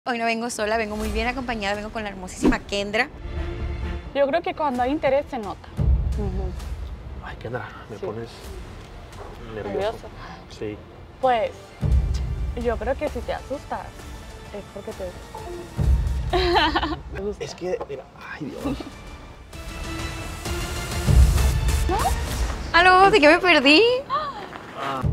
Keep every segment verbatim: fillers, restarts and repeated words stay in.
Hoy no vengo sola, vengo muy bien acompañada, vengo con la hermosísima Kendra. Yo creo que cuando hay interés se nota. Uh-huh. Ay, Kendra, me sí. pones nervioso. nervioso. Sí. Pues, yo creo que si te asustas es porque te... Es que, mira, ay Dios. ¿No? ¿Aló? ¿De qué me perdí? Ah.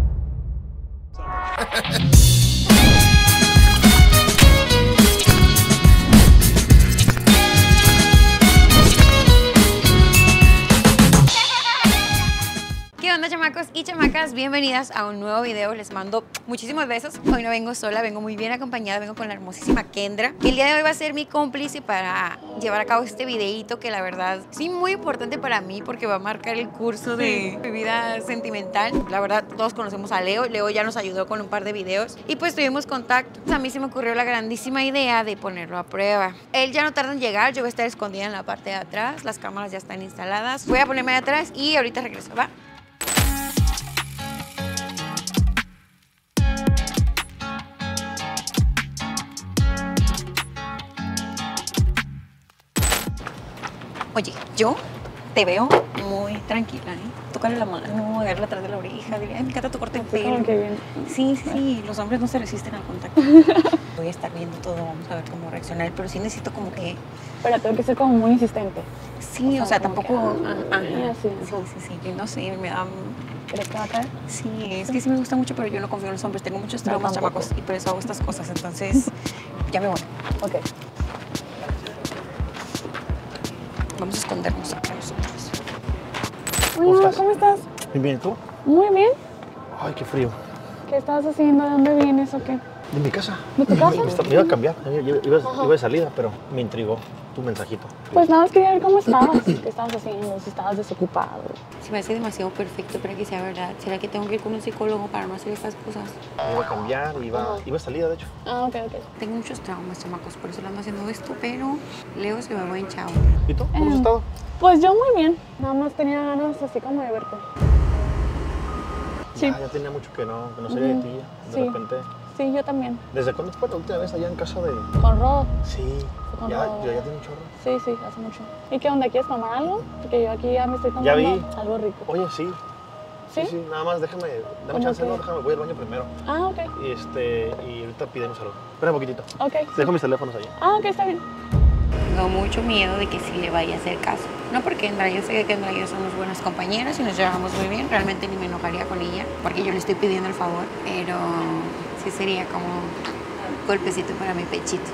¿Qué onda, chamacos y chamacas? Bienvenidas a un nuevo video. Les mando muchísimos besos. Hoy no vengo sola, vengo muy bien acompañada, vengo con la hermosísima Kendra, que el día de hoy va a ser mi cómplice para llevar a cabo este videíto que la verdad sí muy importante para mí porque va a marcar el curso de mi vida sentimental. La verdad, todos conocemos a Leo. Leo ya nos ayudó con un par de videos y pues tuvimos contacto. A mí se me ocurrió la grandísima idea de ponerlo a prueba. Él ya no tarda en llegar, yo voy a estar escondida en la parte de atrás, las cámaras ya están instaladas. Voy a ponerme de atrás y ahorita regreso, ¿va? Oye, yo te veo muy tranquila, ¿eh? Tócale la mano, agarrarla atrás de la oreja, dile, ay, me encanta tu corte de pelo. Qué bien. Sí, sí, sí, los hombres no se resisten al contacto. Voy a estar viendo todo, vamos a ver cómo reaccionar, pero sí necesito como que... Pero tengo que ser como muy insistente. Sí, o sea, o sea tampoco... Que... Ajá, sí, sí, sí, sí, sí, no sé, me da... ¿Crees que va a caer? Sí, es que sí me gusta mucho, pero yo no confío en los hombres, tengo muchos traumas, chamacos, y por eso hago estas cosas, entonces ya me voy. Ok. Vamos a escondernos acá nosotros. Hola, ¿cómo estás? Bien, bien, ¿tú? Muy bien. Ay, qué frío. ¿Qué estás haciendo? ¿De dónde vienes o qué? De mi casa. ¿De tu casa? Me, me iba a cambiar, iba, iba, iba de salida, pero me intrigó tu mensajito. Pues nada más quería ver cómo estabas, qué estabas haciendo, si estabas desocupado. Se me hace demasiado perfecto para que sea verdad. ¿Será que tengo que ir con un psicólogo para no hacer estas cosas? Me iba a cambiar, iba, iba a salida, de hecho. Ah, ok, ok. Tengo muchos traumas, chamacos, por eso le ando haciendo esto, pero Leo se me va en chao. ¿Y tú? ¿Cómo eh, has estado? Pues yo muy bien, nada más tenía ganas así como de verte. Sí. Sí. Ya, ya tenía mucho que no, que no sabía de ti, de sí. repente. Sí, yo también. ¿Desde cuándo fue la última vez allá en casa de...? ¿Con Rodo? Sí, con ya, Rodo. yo ya tengo un chorro. Sí, sí, hace mucho. ¿Y qué onda? ¿Quieres tomar algo? Porque yo aquí ya me estoy tomando ya vi. algo rico. Oye, sí. ¿Sí? Sí, sí, nada más déjame, dame chance, que... no, déjame, voy al baño primero. Ah, ok. Y, este, y ahorita pidemos algo. Espera un poquitito. Ok. Te dejo mis teléfonos allá. Ah, ok, está bien. Tengo mucho miedo de que sí le vaya a hacer caso. No porque Kendra, yo sé que Kendra y yo somos buenas compañeras y nos llevamos muy bien. Realmente ni me enojaría con ella porque yo le estoy pidiendo el favor. Pero sí sería como un golpecito para mi pechito.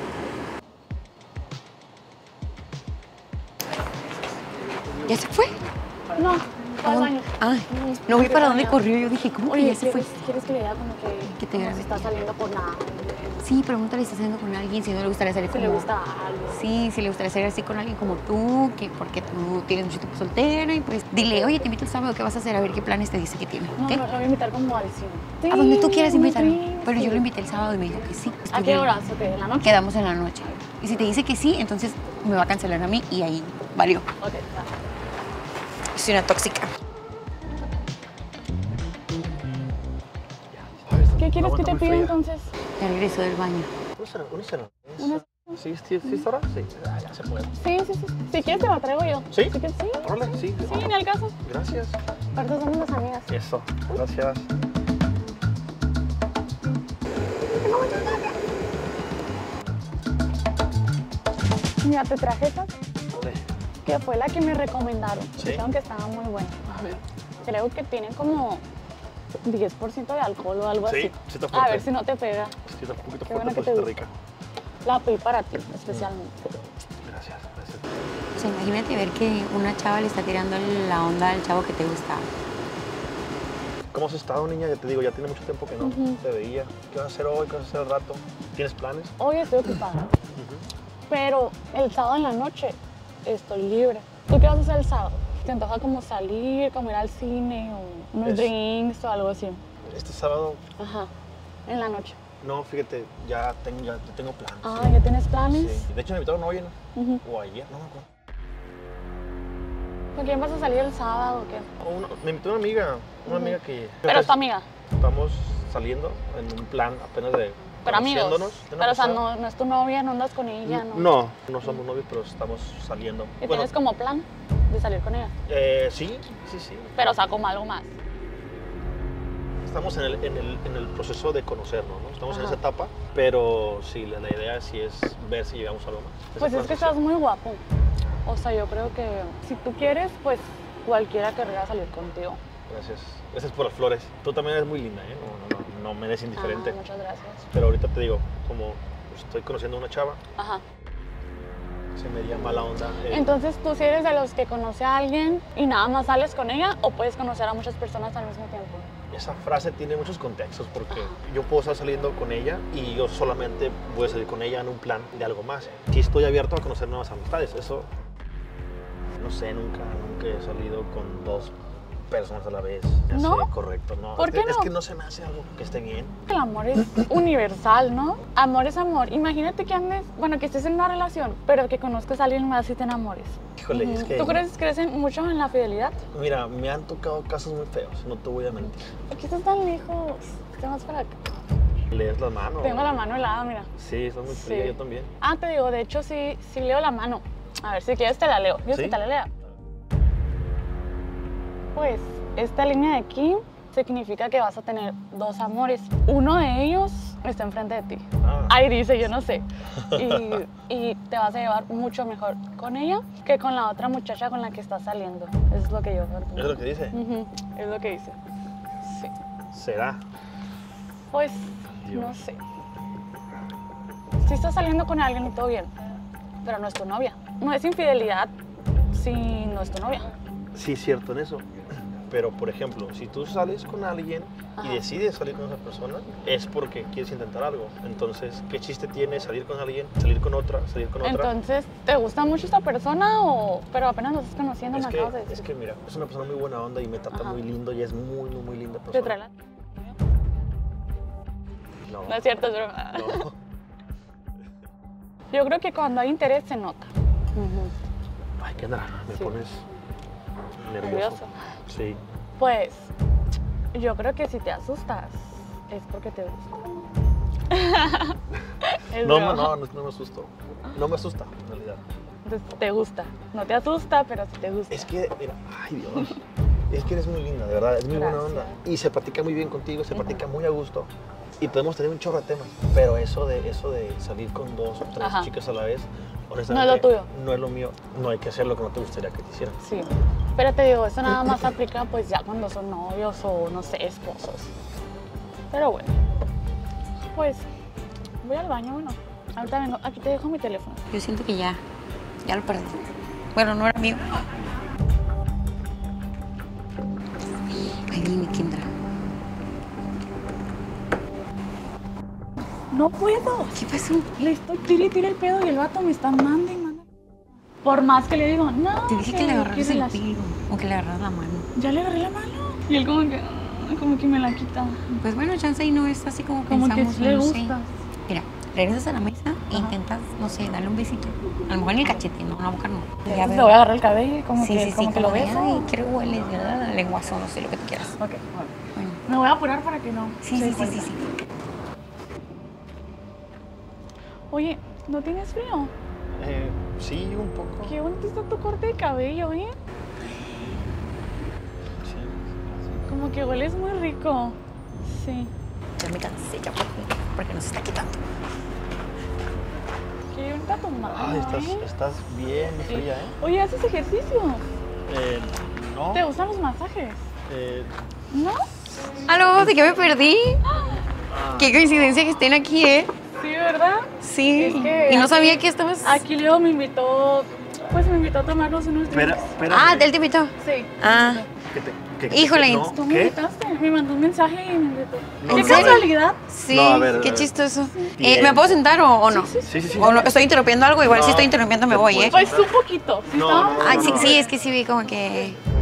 ¿Ya se fue? No, fue al baño. Ah, no vi para dónde corrió. Yo dije, ¿cómo que ya se fue? ¿Quieres que le diga como que, que te como si está saliendo por nada? Sí, pregúntale si está saliendo con alguien, si no le gustaría salir si como... le gusta algo. Sí, si le gustaría salir así con alguien como tú, que porque tú tienes mucho tiempo soltera y pues dile, oye, te invito el sábado, ¿qué vas a hacer? A ver qué planes te dice que tiene. No, ¿Okay? no, lo voy a invitar como al cine. Sí, a donde tú quieras invitarlo. Sí, pero sí. yo lo invité el sábado y me dijo que sí. ¿A qué horas? Okay, ¿en la noche? Quedamos en la noche. Y si te dice que sí, entonces me va a cancelar a mí y ahí valió. Ok, claro. Soy una tóxica. ¿Qué quieres que te pida entonces? Ya regreso del baño. ¿Una cena? ¿Una cena? ¿Sí, sí, sí, está ahora? Sí, ya, ya se puede. Sí, sí, sí. Si quieres te la traigo yo. ¿Sí? ¿Sí? ¿Quieres? Sí. Órale, sí. Sí, ni al caso. Gracias. Aparte somos las amigas. Eso, gracias. Mira, te traje esta, ¿Dónde? que fue la que me recomendaron. ¿Sí? Dijeron que estaba muy buena. A ver. Creo que tiene como diez por ciento de alcohol o algo Sí, así. sí está fuerte. A ver si no te pega. Sí, está un poquito Qué fuerte, bueno que pero te está gusta. rica. La pedí para ti, especialmente. Gracias, gracias. O sea, imagínate ver que una chava le está tirando la onda al chavo que te gusta. ¿Cómo has estado, niña? Ya te digo, ya tiene mucho tiempo que no Uh-huh. te veía. ¿Qué vas a hacer hoy? ¿Qué vas a hacer al rato? ¿Tienes planes? Hoy estoy ocupada, Uh-huh. pero el sábado en la noche estoy libre. ¿Tú qué vas a hacer el sábado? ¿Te antoja como salir, como ir al cine o unos Es- drinks o algo así? Este sábado, Ajá, en la noche. no, fíjate, ya tengo, ya tengo planes. Ah, ¿ya tienes planes? Sí. De hecho, me invitaron hoy, ¿no? Uh-huh. O ayer, no me acuerdo. ¿Con quién vas a salir el sábado o qué? O una- me invitó una amiga, una Ujú. amiga que... Pero tu amiga. Estamos saliendo en un plan apenas de Pero amigos. conociéndonos. Pero, o sea, no, no es tu novia, no andas con ella, ¿no? No, no somos novios, pero estamos saliendo. ¿Y Bueno, tienes como plan de salir con ella? eh, sí, sí, sí. Pero, o sea, como algo más. Estamos en el, en el, en el proceso de conocernos, ¿no? Estamos Ajá. en esa etapa, pero sí, la, la idea sí es ver si llegamos a algo más. Pues Ese es que proceso. estás muy guapo. O sea, yo creo que si tú quieres, pues cualquiera querría salir contigo. Gracias. Gracias por las flores. Tú también eres muy linda, ¿eh? No, no, no, no me eres indiferente. Ah, muchas gracias. Pero ahorita te digo, como estoy conociendo a una chava, Ajá. se me dio mala onda. eh, Entonces, ¿tú sí eres de los que conoce a alguien y nada más sales con ella o puedes conocer a muchas personas al mismo tiempo? Esa frase tiene muchos contextos porque yo puedo estar saliendo con ella y yo solamente voy a salir con ella en un plan de algo más. Sí estoy abierto a conocer nuevas amistades. Eso, no sé, nunca, nunca he salido con dos personas a la vez. Así, ¿No? Correcto, no. ¿Por es, qué que, es no? que no se me hace algo que esté bien. El amor es universal, ¿no? Amor es amor. Imagínate que andes, bueno, que estés en una relación, pero que conozcas a alguien más y te enamores. Híjole, es que... ¿Tú crees, crees mucho en la fidelidad? Mira, me han tocado casos muy feos, no te voy a mentir. ¿Por qué estás tan lejos? Estás más para acá. ¿Lees las manos? Tengo la mano helada, mira. Sí, estás muy fría, Sí. yo también. Ah, te digo, de hecho sí, sí leo la mano. A ver, si quieres te la leo. ¿Quieres ¿Sí? que te la lea? Pues esta línea de aquí significa que vas a tener dos amores. Uno de ellos está enfrente de ti. Ah. Ahí dice, yo no sé. Y, y te vas a llevar mucho mejor con ella que con la otra muchacha con la que estás saliendo. Eso es lo que yo creo. ¿Es lo que dice? Ujú, es lo que dice. Sí. ¿Será? Pues, Dios. no sé. Si estás saliendo con alguien y todo bien, pero no es tu novia. No es infidelidad si no es tu novia. Sí, cierto en eso. Pero, por ejemplo, si tú sales con alguien Ajá. y decides salir con esa persona, es porque quieres intentar algo. Entonces, ¿qué chiste tiene salir con alguien, salir con otra, salir con otra? Entonces, ¿te gusta mucho esta persona o pero apenas nos estás conociendo? es me que, acabas de decir. es que, mira, es una persona muy buena onda y me trata Ajá. muy lindo y es muy, muy, muy linda ¿Te persona. trae la... No, No es cierto, es broma. no. Yo creo que cuando hay interés se nota. Ay, Kendra, me Sí. pones nervioso. Nervioso. Sí. Pues, yo creo que si te asustas es porque te gusta. Es No, broma. no, no, no me asusto. No me asusta, en realidad. Entonces, te gusta. No te asusta, pero sí te gusta. Es que, mira, ay Dios, es que eres muy linda, de verdad, es muy buena onda. Gracias. Y se platica muy bien contigo, se Ujú. platica muy a gusto. Y podemos tener un chorro de temas. Pero eso de, eso de salir con dos o tres Ajá. chicas a la vez, No honestamente, es lo tuyo. no es lo mío. No hay que hacer lo que no te gustaría que te hicieran. Sí, pero te digo, eso nada más aplica pues ya cuando son novios o no sé, esposos. Pero bueno, pues voy al baño, bueno, ahorita vengo, aquí te dejo mi teléfono. Yo siento que ya, ya lo perdí. Bueno, no era mío. Ay, dime, Kendra. No puedo, ¿Qué pasó? le estoy tira y tira el pedo y el vato me está manda y manda. Por más que le digo, no, Te dije que le agarraras el relación. pelo o que le agarraras la mano. Ya le agarré la mano y él como que, ah, como que me la quita. Pues bueno, chance y no es así como Como que pensamos, sí le no sé. gusta. Mira, regresas a la mesa e Ajá. intentas, no sé, darle un besito. A lo mejor en el cachete, no, en la boca no. Ya Entonces veo. le voy a agarrar el cabello y como Sí, que, sí, sí, como que lo de, beso. ay, quiero hueles, ¿verdad? Lenguazo, no sé, lo que tú quieras. Ok, bueno. Bueno, Me voy a apurar para que no. sí, se sí, dé sí, cuenta. sí, sí. Oye, ¿no tienes frío? Eh, sí, un poco. Qué bonito está tu corte de cabello, ¿eh? Sí. Como que hueles muy rico. Sí. Ya me cansé, ya por fin, porque nos está quitando. Qué bonita tu mano, Ay, estás, ¿eh? estás bien Sí. fría, ¿eh? Oye, ¿haces ejercicio? Eh, no. ¿Te gustan los masajes? Eh, ¿No? ¿Aló? ¿De qué me perdí? ah, Qué coincidencia que estén aquí, ¿eh? Sí, ¿verdad? Sí. Es que y no aquí- sabía que estabas... Aquí Leo me invitó, pues me invitó a tomarnos unos espera, drinks. espera. Ah, él te invitó. Sí. Ah. ¿Qué te- qué- qué- Híjole. no, Tú me ¿qué? invitaste, me mandó un mensaje y me invitó. No, ¡Qué no, a ver. casualidad! Sí, No, a ver, a qué ver. chistoso. Bien. Eh, ¿Me puedo sentar o, o no? Sí, sí, Sí, sí, sí. ¿O no? ¿Estoy interrumpiendo algo? Igual No, si estoy interrumpiendo me te voy, puedes ¿eh? Pues un poquito. ¿Sí No, estaba? no, no. Ay, sí, sí, es que sí vi como que...